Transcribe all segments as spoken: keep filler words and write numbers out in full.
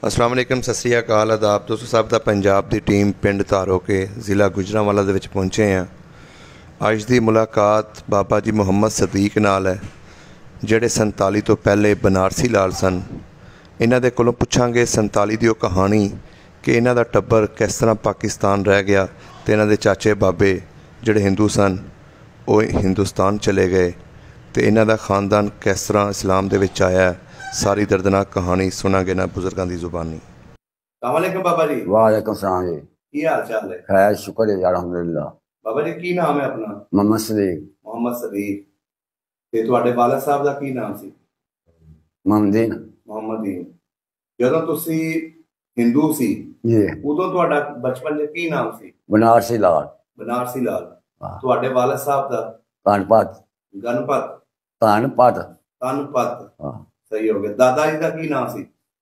अस्सलाम वालेकुम, सत श्री अकाल, आदाब दोस्तों सब का। पंजाब की टीम पिंड धारो के ज़िला गुजरांवाला दे विच पहुंचे हैं। अज की मुलाकात बाबा जी मुहम्मद सदीक नाल है, जिहड़े संताली तो पहले बनारसी लाल सन। इन्हां दे कोलों पुछांगे संताली दी ओह कहानी कि इन्हां दा टब्बर किस तरह पाकिस्तान रह गया ते इन्हां दे चाचे बाबे जिहड़े हिंदू सन वह हिंदुस्तान चले गए ते इन्हां दा खानदान किस तरह इस्लाम दे विच आया। सारी दर्दनाक कहानी सुनांगे ना बुजुर्गों की जुबानी। वालेकुम बाबा जी। वालेकुम सलाम जी। की हाल चाल है? खैर शुक्र है अल्हम्दुलिल्लाह। बाबा जी की नाम है अपना? मोहम्मद सदीक। मोहम्मद सदीक। ते तुहाडे वालिद साहब दा की नाम सी? मोहम्मदीन। मोहम्मदीन। जदों तुसी हिंदू सी जी उदों तुहाडा बचपन च की नाम सी? बनारसी लाल। बनारसी लाल। हाँ। तुहाडे वालिद साहब दा? गणपत। गणपत। गणपत। गणपत। हाँ। सही हो गया। दादा जी का की नाम सी?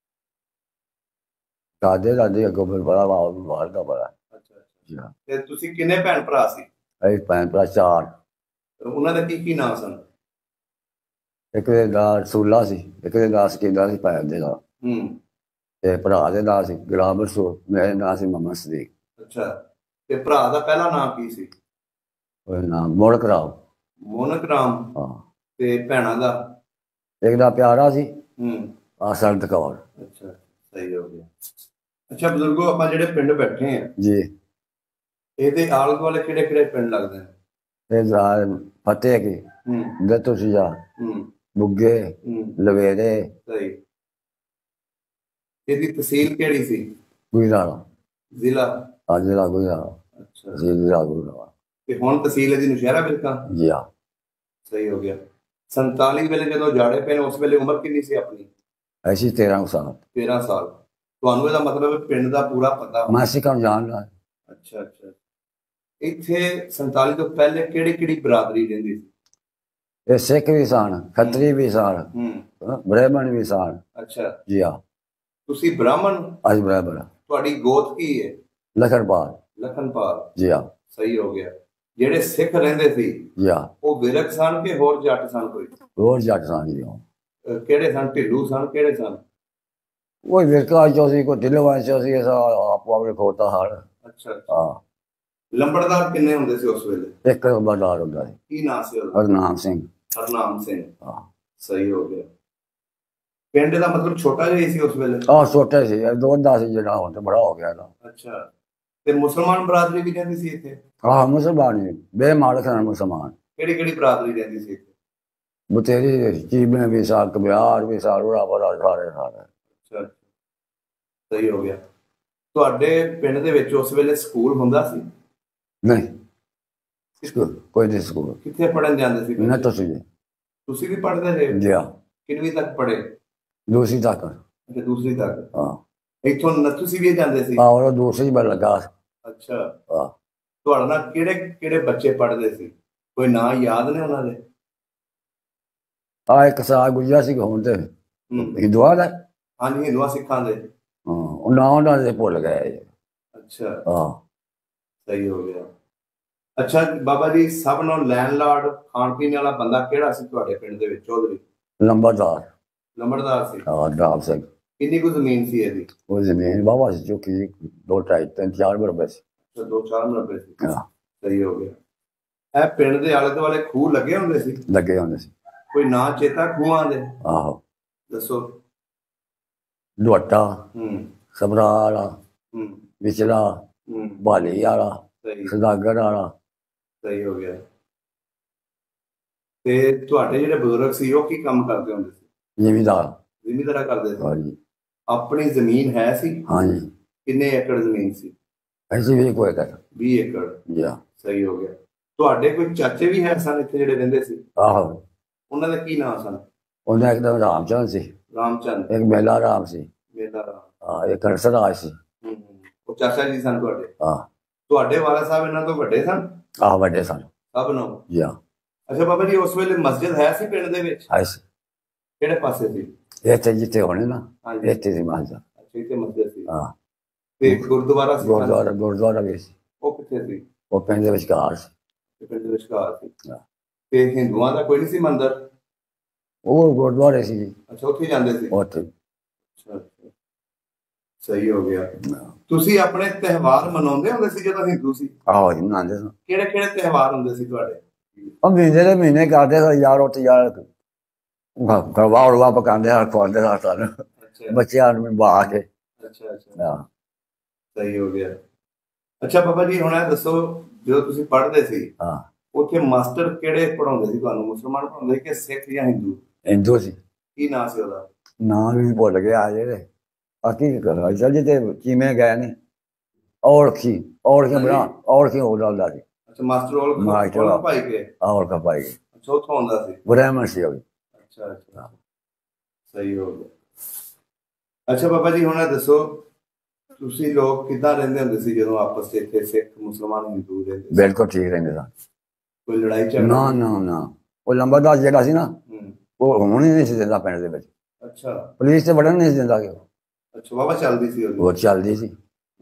दादे दादी अगों फिर बड़ा बाहर का बड़ा। अच्छा अच्छा। ते तुसी किन्ने भैन भरा सी? अई भैन भरा चार। उन्हां दे की की नाम सन? एक दे नाम रसूला सी, एक दे नाम सकीना सी भैन दे नाम। हम्म। ते भरा दे नाम सी गुलाम रसूल, मेरे नाम सी मोहम्मद सदीक। अच्छा। ते भरा दा पहला नाम की सी? ओह नाम मोड़क राम। मोनक राम। हाँ। ते भैणा दा? एक दा प्यारा सी हम्म। आसंत कौर। अच्छा सही हो गया। अच्छा बुजुर्गो, ਆਪਾਂ ਜਿਹੜੇ ਪਿੰਡ ਬੈਠੇ ਆ जी ਇਹਦੇ ਆਲੇ ਦੁਆਲੇ ਕਿਹੜੇ ਕਿਹੜੇ ਪਿੰਡ ਲੱਗਦੇ ਨੇ? ਇਹ ਫਤਿਹ ਕੀ ਹੂੰ ਗਤੂਸੀਆ ਹੂੰ ਬੁੱਗੇ ਹੂੰ ਲਵੇਰੇ ਸਹੀ। ਇਹਦੀ ਤਹਿਸੀਲ ਕਿਹੜੀ ਸੀ? ਗੁਜਰਾਲਾ। ਜ਼ਿਲ੍ਹਾ? ਅੱਜ ਦਾ ਗੁਜਰਾਲਾ। ਅੱਛਾ। ਜ਼ਿਲ੍ਹਾ ਗੁਜਰਾਲਾ। ਤੇ ਹੁਣ ਤਹਿਸੀਲ ਇਹਦੀ ਨੌਸ਼ਹਿਰਾ ਵਿਲਕਾਂ? ਜੀ ਹਾਂ। ਸਹੀ ਹੋ ਗਿਆ। ਸੰਤਾਲੀ ਵੇਲੇ ਜਦੋਂ ਜਾੜੇ ਪਏ ਨੇ ਉਸ ਵੇਲੇ ਉਮਰ ਕਿੰਨੀ ਸੀ ਆਪਣੀ? ਐਸੀ ਤੇਰਾਂ ਸਾਲ। ਤੇਰਾਂ ਸਾਲ। ਤੁਹਾਨੂੰ ਇਹਦਾ ਮਤਲਬ ਪਿੰਡ ਦਾ ਪੂਰਾ ਪਤਾ? ਮੈਂ ਸਿੱਖਾਂ ਜਾਣਦਾ। ਅੱਛਾ ਅੱਛਾ। ਇੱਥੇ ਸੰਤਾਲੀ ਤੋਂ ਪਹਿਲੇ ਕਿਹੜੀ ਕਿਹੜੀ ਬਰਾਦਰੀ ਰਹਿੰਦੀ ਸੀ? ਇਹ ਸਿੱਖ ਵੀ ਸਨ, ਖੱਤਰੀ ਵੀ ਸਨ, ਹੂੰ ਬ੍ਰਾਹਮਣ ਵੀ ਸਨ। ਅੱਛਾ। ਜੀ ਹਾਂ। ਤੁਸੀਂ ਬ੍ਰਾਹਮਣ? ਅੱਜ ਬਰਾਬਰ। ਤੁਹਾਡੀ ਗੋਤ ਕੀ ਹੈ? ਲਖਨਪਾਲ। ਲਖਨਪਾਲ। ਜੀ ਹਾਂ। ਸਹੀ ਹੋ ਗਿਆ। ਜਿਹੜੇ ਸਿੱਖ ਰਹਿੰਦੇ ਸੀ ਜੀ ਹਾਂ। ਉਹ ਵਿਰਕ ਸਨ ਕਿ ਹੋਰ ਜੱਟ ਸਨ ਕੋਈ? ਹੋਰ ਜੱਟ ਸਨ ਜੀ। ਅਹ ਕਿਹੜੇ ਸਨ? ਢਿੱਲੂ ਸਨ? ਕਿਹੜੇ ਸਨ? ਕੋਈ ਵਿਰਕਾ ਚੋ ਸੀ, ਕੋਈ ਢਿੱਲੋਂ ਚੋ ਸੀ, ਆਪੋ ਆਪਣੇ ਖੋਤਾ ਹਾਲ। ਅੱਛਾ। ਹਾਂ। ਲੰਬੜਦਾਰ ਕਿੰਨੇ ਹੁੰਦੇ ਸੀ ਉਸ ਵੇਲੇ? ਇੱਕ ਬਰਦਾਰ ਹੁੰਦਾ ਸੀ। ਕੀ ਨਾਂ ਸੀ ਉਹਦਾ? ਹਰਨਾਮ ਸਿੰਘ। ਹਰਨਾਮ ਸਿੰਘ। ਹਾਂ। ਸਹੀ ਹੋ ਗਿਆ। ਪਿੰਡ ਦਾ ਮਤਲਬ ਛੋਟਾ ਜਿਹਾ ਹੀ ਸੀ ਉਸ ਵੇਲੇ? ਆਹ ਛੋਟੇ ਸੀ, ਦੋ ਦਾ ਸੀ ਜਿਹੜਾ ਹੁਣ ਤੇ ਬੜਾ ਹੋ ਗਿਆ ਨਾ। ਅੱਛਾ। ਤੇ ਮੁਸਲਮਾਨ ਬਰਾਦਰੀ ਵੀ ਰਹਿੰਦੀ ਸੀ ਇੱਥੇ? ਹਾਂ ਮੁਸਲਮਾਨ ਹੀ ਬੇਮਾਲਕ ਹਨ ਮੁਸਲਮਾਨ। ਕਿਹੜੀ ਕਿਹੜੀ ਬਰਾਦਰੀ ਰਹਿੰਦੀ ਸੀ ਇੱਥੇ? ਬਥੇਰੀ ਚੀਮੇ ਵੀ ਸਾਲ ਕਬਿਆਰ ਵੀ ਸਾਲ ਉਰਾ ਬੜਾ ਸਾਰੇ ਸਾਰੇ। ਅੱਛਾ ਸਹੀ ਹੋ ਗਿਆ। ਤੁਹਾਡੇ ਪਿੰਡ ਦੇ ਵਿੱਚ ਉਸ ਵੇਲੇ ਸਕੂਲ ਹੁੰਦਾ ਸੀ? ਨਹੀਂ ਸਕੂਲ ਕੋਈ ਨਹੀਂ ਸਕੂਲ। ਕਿੱਥੇ ਪੜ੍ਹਨ ਜਾਂਦੇ ਸੀ? ਨਾ ਤੁਸੀਂ ਤੁਸੀਂ ਵੀ ਪੜ੍ਹਦੇ ਰਹੇ? ਜੀ ਹਾਂ। ਕਿੰਨਵੀਂ ਤੱਕ ਪੜ੍ਹੇ? ਦੂਸਰੀ ਤੱਕ। ਅੱਛਾ ਦੂਸਰੀ ਤੱਕ। ਹਾਂ। ਇੱਥੋਂ ਨੱਥੂ ਵੀ ਜਾਂਦੇ ਸੀ? ਹਾਂ ਉਹ ਦੂਸਰੀ ਬਾਰ ਲੱਗਾ। ਅੱਛਾ। ਹਾਂ। ਤੁਹਾਡੇ ਨਾਲ ਕਿਹੜੇ ਕਿਹੜੇ ਬੱਚੇ ਪੜ੍ਹਦੇ ਸੀ? ਕੋਈ ਨਾਂ ਯਾਦ ਨੇ ਉਹਨਾਂ ਦੇ? ਆ ਇੱਕ ਸਾਲ ਗੁਜ਼ਰਿਆ ਸੀ ਹੁਣ ਤੇ ਹਿੰਦੂਆਂ ਦਾ। ਹਾਂਜੀ ਹਿੰਦੂਆਂ ਸਿੱਖਾਂ ਦੇ। ਹਾਂ ਉਹ ਨਾਂ ਉਹਨਾਂ ਦੇ ਭੁੱਲ ਗਏ। ਅੱਛਾ। ਹਾਂ। ਸਹੀ ਹੋ ਗਿਆ। ਅੱਛਾ ਬਾਬਾ ਜੀ, ਸਭ ਨੂੰ ਲੈਂਡਲਾਰਡ ਖਾਣ ਪੀਣ ਵਾਲਾ ਬੰਦਾ ਕਿਹੜਾ ਸੀ ਤੁਹਾਡੇ ਪਿੰਡ ਦੇ ਵਿੱਚ? ਚੌਧਰੀ? ਲੰਬੜਦਾਰ। ਲੰਬੜਦਾਰ ਸੀ। ਹਾਂ ਰਾਮ ਸਿੰਘ। ਕਿੰਨੀ ਕੁ ਜ਼ਮੀਨ ਸੀ ਇਹਦੀ? ਉਹ ਜ਼ਮੀਨ ਬਾਬਾ ਸੀ ਜੋ ਕਿ ਦੋ ਢਾਈ ਤਿੰਨ ਚਾਰ ਮਰਬੇ ਸੀ। ਅੱਛਾ ਦੋ ਚਾਰ ਮਰਬੇ ਸੀ। ਹਾਂ। ਸਹੀ ਹੋ ਗਿਆ। ਇਹ ਪਿੰਡ ਦੇ ਆਲੇ ਦੁਆਲੇ ਖੂਹ ਲੱਗੇ ਹੁੰਦੇ ਸੀ? ਲੱਗੇ ਹੁੰਦੇ ਸੀ। ਕੋਈ ਨਾਂ ਚੇਤਾ ਖੂਹਾਂ ਦੇ? ਆਹੋ ਦੱਸੋ। ਦੁਆਟਾ। ਹੂੰ ਸਬਰਾ ਵਾਲਾ, ਹੂੰ ਵਿਚਲਾ, ਹੂੰ ਬਾਲੀ ਵਾਲਾ, ਸਹੀ। ਸਦਾਗਰ ਵਾਲਾ। ਸਹੀ ਹੋ ਗਿਆ। ਤੇ ਤੁਹਾਡੇ ਜਿਹੜੇ ਬਜ਼ੁਰਗ ਸੀ ਉਹ ਕੀ ਕੰਮ ਕਰਦੇ ਹੁੰਦੇ ਸੀ? ਜ਼ਿਮੀਦਾਰ। ਜ਼ਿਮੀਂਦਾਰਾ ਕਰਦੇ ਸੀ? ਹਾਂਜੀ। ਆਪਣੀ ਜ਼ਮੀਨ ਹੈ ਸੀ? ਹਾਂਜੀ। ਕਿੰਨੇ ਏਕੜ ਜ਼ਮੀਨ ਸੀ? ਐਸੀ ਵੀ ਕੋਈ ਕਰ। ਵੀਹ ਏਕੜ। ਜੀ। ਸਹੀ ਹੋ ਗਿਆ। ਤੁਹਾਡੇ ਕੋਈ ਚਾਚੇ ਵੀ ਹੈ ਸਨ ਇੱਥੇ ਜਿਹੜੇ ਰਹਿੰਦੇ ਸੀ? ਆਹੋ। ਉਹਨਾਂ ਦੇ ਕੀ ਨਾਮ ਸਨ? ਉਹਦਾ ਇੱਕਦਮ ਰਾਮਚੰਦ ਸੀ। ਰਾਮਚੰਦ। ਇੱਕ ਮੇਲਾ ਰਾਮ ਸੀ। ਮੇਲਾ ਰਾਮ। ਹਾਂ ਇੱਕ ਹਰਸਰਾਜ ਸੀ। ਹੂੰ ਉਹ ਚਾਚਾ ਜੀ ਸਨ ਤੁਹਾਡੇ? ਹਾਂ। ਤੁਹਾਡੇ ਵਾਲਾ ਸਾਹਿਬ ਇਹਨਾਂ ਤੋਂ ਵੱਡੇ ਸਨ? ਆਹ ਵੱਡੇ ਸਨ। ਸਭ ਨੂੰ? ਜੀ ਹਾਂ। ਅੱਛਾ ਬਾਬਾ ਜੀ, ਉਸ ਵੇਲੇ ਮਸਜਿਦ ਹੈ ਸੀ ਪਿੰਡ ਦੇ ਵਿੱਚ? ਹੈ ਸੀ। ਕਿਹੜੇ ਪਾਸੇ ਸੀ? ਇੱਥੇ ਜਿੱਥੇ ਹੋਣੇ ਨਾ ਹਾਂਜੀ। ਇੱਥੇ ਸੀ ਮਸਜਿਦ। ਅੱਛਾ ਇੱਥੇ ਮਸਜਿਦ ਸੀ। ਹਾਂ। ਤੇ ਗੁਰਦੁਆਰਾ ਸੀ? ਗੁਰਦੁਆਰਾ ਗੁਰਦੁਆਰਾ ਵੀ ਸੀ। ਉਹ ਕਿੱਥੇ ਸੀ? ਉਹ ਪਿੰਡ ਦੇ ਵਿਚਕਾਰ ਸੀ। ਪਿੰਡ ਦੇ ਵਿਚਕਾਰ ਸੀ। ਹਾਂ। ਤੇ ਹਿੰਦੂਆਂ ਦਾ ਕੋਈ ਨਹੀਂ ਸੀ ਮੰਦਿਰ? ਉਹ ਗੁਰਦੁਆਰੇ ਸੀ। ਅੱਛਾ ਉੱਥੇ ਜਾਂਦੇ ਸੀ? ਉੱਥੇ। ਅੱਛਾ ਅੱਛਾ। ਸਹੀ ਹੋ ਗਿਆ। ਤੁਸੀਂ ਆਪਣੇ ਤਿਉਹਾਰ ਮਨਾਉਂਦੇ ਹੁੰਦੇ ਸੀ ਜਦੋਂ ਹਿੰਦੂ ਸੀ? ਆਹੋ ਜੀ ਮਨਾਉਂਦੇ ਸਾਂ। ਕਿਹੜੇ ਕਿਹੜੇ ਤਿਉਹਾਰ ਹੁੰਦੇ ਸੀ ਤੁਹਾਡੇ? ਉਹ ਮਹੀਨੇ ਦੇ ਮਹੀਨੇ ਕਰਦੇ ਸਾਂ ਯਾਰ, ਉੱਥੇ ਯਾਰ ਗਰਬਾ ਉੜਵਾ ਪਕਾਉਂਦੇ ਆ, ਖਵਾਉਂਦੇ ਸਾਂ ਸਾਨੂੰ ਬੱਚਿਆਂ ਨੂੰ ਬਾਹ ਕੇ। ਅੱਛਾ ਅੱਛਾ, ਸਹੀ ਹੋ ਗਿਆ। ਅੱਛਾ ਬਾਬਾ ਜੀ, ਹੁਣ ਇਹ ਦੱਸੋ, ਜਦੋਂ ਤੁਸੀਂ ਪੜ੍ਹਦੇ ਸੀ ਹਾਂ, ਉੱਥੇ ਮਾਸਟਰ ਕਿਹੜੇ ਪੜ੍ਹਾਉਂਦੇ ਸੀ ਤੁਹਾਨੂੰ? ਮੁਸਲਮਾਨ ਪੜ੍ਹਾਉਂਦੇ ਕਿ ਸਿੱਖ ਜਾਂ ਹਿੰਦੂ? ਹਿੰਦੂ ਸੀ। ਕੀ ਨਾਂ ਸੀ ਉਹਦਾ? ਨਾਂ ਵੀ ਭੁੱਲ ਗਿਆ ਜਿਹੜੇ। ਆ ਕੀ ਕਰਨਾ ਚੱਲ ਜੀ, ਤੇ ਕਿਵੇਂ ਗਏ ਨੇ ਔਰਖੀ ਔਰਖੀ ਬਣਾ ਔਰਖੀ ਹੋ ਜਾਂਦਾ ਸੀ। ਅੱਛਾ, ਮਾਸਟਰ ਔਲਖ ਭਾਈ ਕੇ ਔਲਖ ਭਾਈ ਕੇ। ਅੱਛਾ, ਉੱਥੋਂ ਆਉਂਦਾ ਸੀ, ਬ੍ਰਾਹਮਣ ਸੀ ਉਹ ਵੀ। ਅੱਛਾ ਅੱਛਾ, ਸਹੀ ਹੋ ਗਿਆ। ਅੱਛਾ ਬਾਬਾ ਜੀ, ਹੁਣ ਇਹ ਦੱਸੋ, ਤੁਸੀਂ ਲੋਕ ਕਿੱਦਾਂ ਰਹਿੰਦੇ ਹੁੰਦੇ ਸੀ ਜਦੋਂ ਆਪਸ ਚ ਇੱਥੇ ਸਿੱਖ ਮੁਸਲਮਾਨ ਹਿੰਦੂ ਰਹਿੰਦੇ? ਬਿਲਕੁਲ ਠੀਕ ਰਹਿੰਦੇ ਸਨ। ਕੋਈ ਲੜਾਈ ਝਗੜਾ? ਨਾ ਨਾ ਨਾ, ਉਹ ਲੰਬਰਦਾਰ ਜਿਹੜਾ ਸੀ ਨਾ, ਉਹ ਹੁਣ ਹੀ ਨਹੀਂ ਸੀ ਦਿੰਦਾ ਪਿੰਡ ਦੇ ਵਿੱਚ। ਅੱਛਾ, ਪੁਲਿਸ ਤੇ ਵੜਨ ਨਹੀਂ ਸੀ ਦਿੰਦਾ। ਅੱਛਾ, ਵਾਹਵਾ ਚੱਲਦੀ ਸੀ ਉਹਦੀ? ਉਹ ਚੱਲਦੀ ਸੀ।